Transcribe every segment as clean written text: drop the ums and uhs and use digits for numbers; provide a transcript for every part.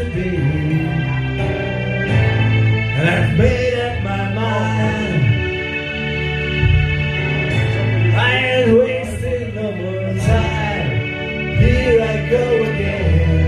be. And I've made up my mind. I ain't wasting no more time. Here I go again.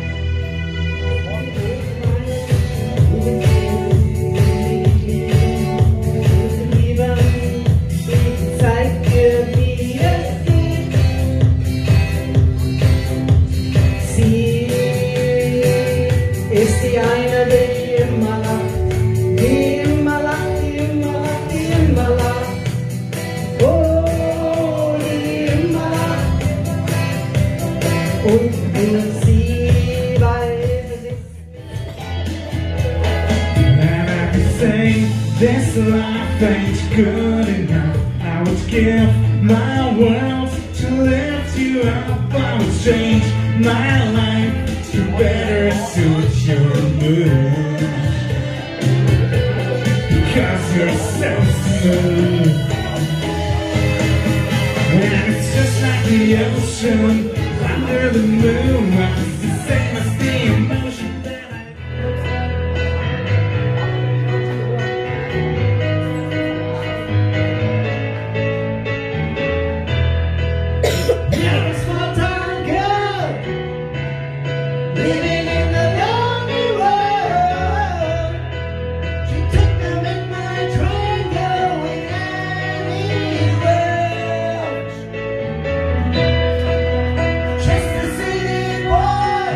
Ist die eine, die immer lacht, die immer lacht, die immer lacht, die immer lacht. Oh, die immer lacht. Und will sie weiß es ist. And I could say this life ain't good enough. I would give my world to lift you up. I would change my life to better suit your mood, because you're so smooth. And it's just like the ocean under the moon. It's the same as the emotion that You're a small town girl, living in the lonely world. She took the midnight train going anywhere. Just a city boy.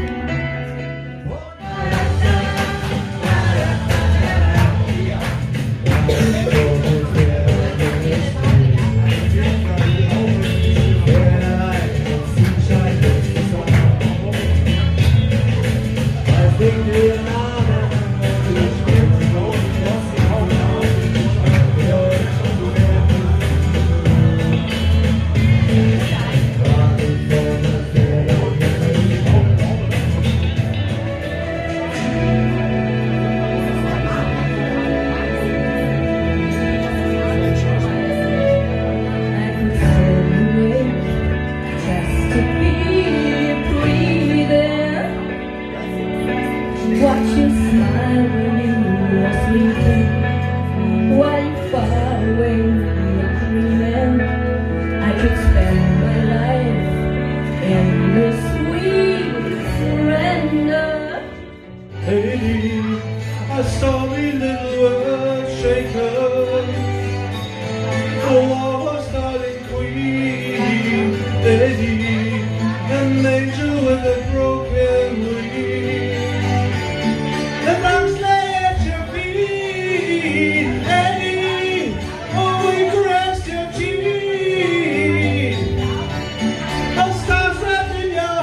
Watch you smile when you are sleeping, while you far away from your dreaming. I could spend my life in this sweet surrender. lady, a sorry little earth shaker, the war was starting queen, lady, an angel with a broken wing. The box lay at your feet, Eddie, oh, we caressed your cheek. The stars wrapped in your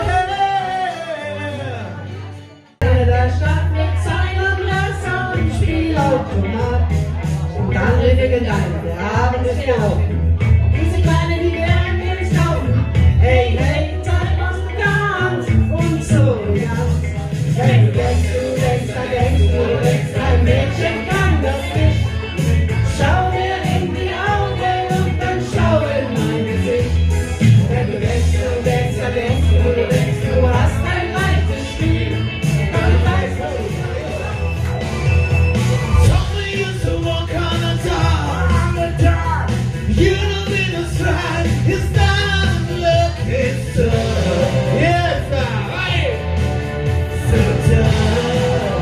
hair. Der Stadt mit seinem Messer und Spielautomat. Und dann regeln einer, der Abend ist gelaufen. Diese Kleine, die werden mir nicht kaufen. Hey, hey, Zeit was bekannt und so ganz. Wenn du denkst, da denkst du, ein Mädchen kann das nicht. Schau mir in die Augen und dann schau in mein Gesicht. Wenn du denkst, da denkst du, hast ein leichtes Spiel. Dann weißt du, Somebody used to walk on the dark. You know the side is not look, it's tough. Yes, right. So tough.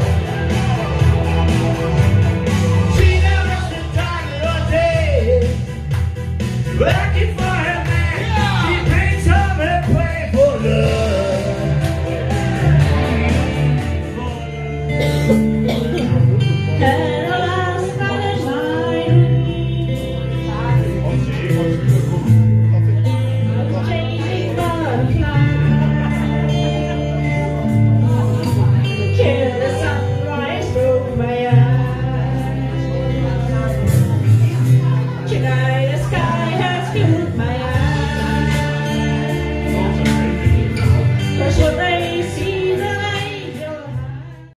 She never stood time all day, looking for her man. She paints up and play for love.